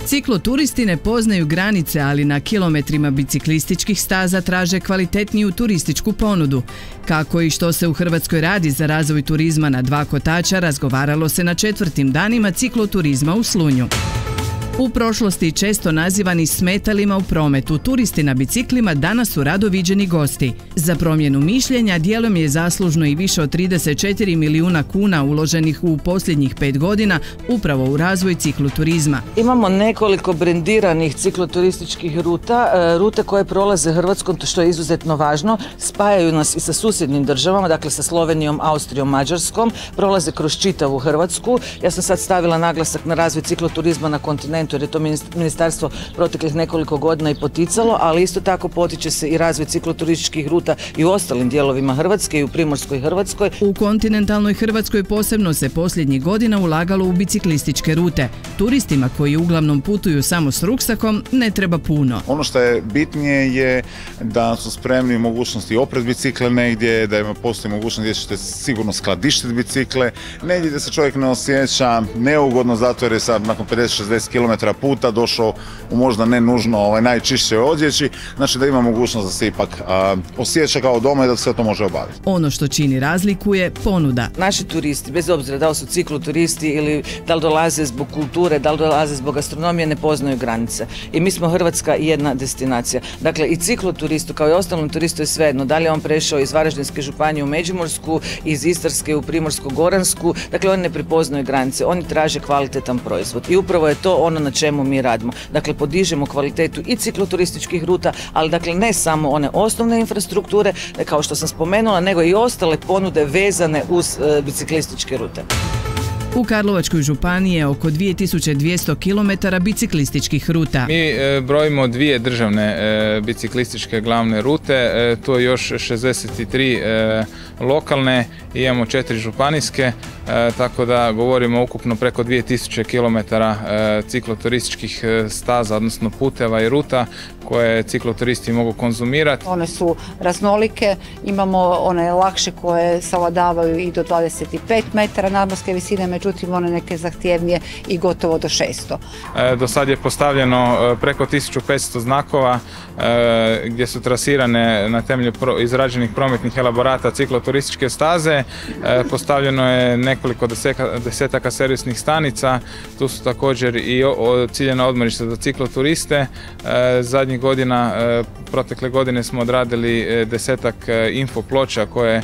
Cikloturisti ne poznaju granice, ali na kilometrima biciklističkih staza traže kvalitetniju turističku ponudu. Kako i što se u Hrvatskoj radi za razvoj turizma na dva kotača, razgovaralo se na 4. danima cikloturizma u Slunju. U prošlosti često nazivani smetalima u prometu, turisti na biciklima danas su rado viđeni gosti. Za promjenu mišljenja dijelom je zaslužno i više od 34 milijuna kuna uloženih u posljednjih 5 godina upravo u razvoj cikloturizma. Imamo nekoliko brendiranih cikloturističkih ruta, rute koje prolaze Hrvatskom, što je izuzetno važno, spajaju nas i sa susjednim državama, dakle sa Slovenijom, Austrijom, Mađarskom, prolaze kroz čitavu Hrvatsku. Ja sam sad stavila naglasak na razvoj cikloturizma na kontinentu, jer je to ministarstvo proteklih nekoliko godina i poticalo, ali isto tako potiče se i razvoj cikloturističkih ruta i u ostalim dijelovima Hrvatske i u primorskoj Hrvatskoj. U kontinentalnoj Hrvatskoj posebno se posljednjih godina ulagalo u biciklističke rute. Turistima koji uglavnom putuju samo s ruksakom ne treba puno. Ono što je bitnije je da su spremni mogućnosti opred bicikle negdje, da ima postoji mogućnost gdje ćete sigurno skladištiti bicikle, negdje da se čovjek ne osjeća neugodno zato jer je sad nakon 50-60 km puta došao u možda ne nužno najčišćoj odjeći, znači da ima mogućnost da se ipak osjeća kao doma i da sve to može obaviti. Ono što čini razliku je ponuda. Naši turisti, bez obzira da li su cikloturisti ili da li dolaze zbog kulture, da li dolaze zbog gastronomije, ne poznaju granice. I mi smo Hrvatska jedna destinacija. Dakle, i cikloturistu kao i ostalom turistu je svejedno. Da li je on prešao iz Varaždinske županije u Međimursku, iz Istarske u Primorsko-goransku, dakle oni ne prepoznaju granice, oni traže kvalitetan proizvod. I upravo je to ono na čemu mi radimo. Dakle, podižemo kvalitetu i cikloturističkih ruta, ali dakle ne samo one osnovne infrastrukture, kao što sam spomenula, nego i ostale ponude vezane uz biciklističke rute. U Karlovačkoj županiji je oko 2200 km biciklističkih ruta. Mi brojimo 2 državne biciklističke glavne rute, to je još 63 lokalne i imamo 4 županijske, tako da govorimo ukupno preko 2000 km cikloturističkih staza, odnosno puteva i ruta koje cikloturisti mogu konzumirati. One su raznolike, imamo one lakše koje savladavaju i do 25 metara nadmorske visine, međutim one neke zahtjevnije i gotovo do 600. Do sad je postavljeno preko 1500 znakova gdje su trasirane na temelju izrađenih prometnih elaborata cikloturističke staze. Postavljeno je nekoliko desetaka servisnih stanica, tu su također i ciljena odmorišta za cikloturiste. Zadnjih godina, protekle godine smo odradili 10-ak infoploča koje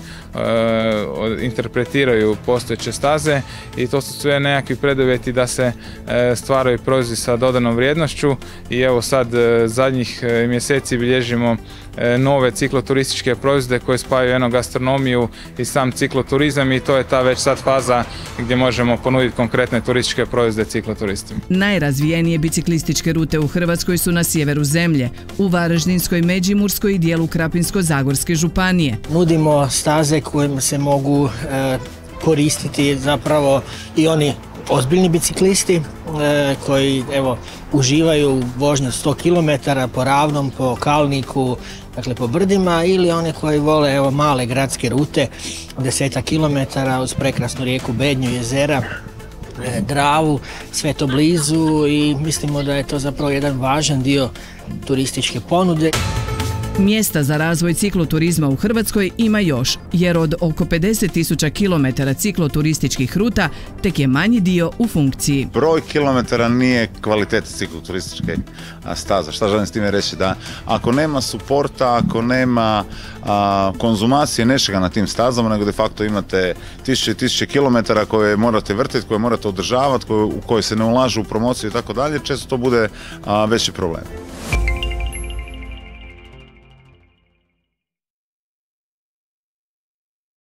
interpretiraju postojeće staze i to su sve nekakvi preduvjeti da se stvaraju proizvodi sa dodanom vrijednošću i evo sad zadnjih mjeseci bilježimo nove cikloturističke proizvode koje spajaju enogastronomiju i sam cikloturizam i to je ta već sad faza gdje možemo ponuditi konkretne turističke proizvode cikloturistima. Najrazvijenije biciklističke rute u Hrvatskoj su na sjeveru zemlje, u Varaždinskoj, Međimurskoj i dijelu Krapinsko-zagorske županije. Nudimo staze kojima se mogu koristiti zapravo i oni ozbiljni biciklisti koji uživaju u vožnju 100 km po ravnom, po kalniku, dakle po brdima, ili one koji vole male gradske rute, 10 km uz prekrasnu rijeku Bednju, jezera, Dravu, sve to blizu i mislimo da je to zapravo jedan važan dio turističke ponude. Mjesta za razvoj cikloturizma u Hrvatskoj ima još, jer od oko 50.000 km cikloturističkih ruta tek je manji dio u funkciji. Broj kilometara nije kvaliteta cikloturističke staza. Šta želim s time reći? Da ako nema suporta, ako nema konzumacije nečega na tim stazama, nego de facto imate tisuće i tisuće kilometara koje morate vrtiti, koje morate održavati, u koje se ne ulažu u promociju i tako dalje, često to bude veći problem.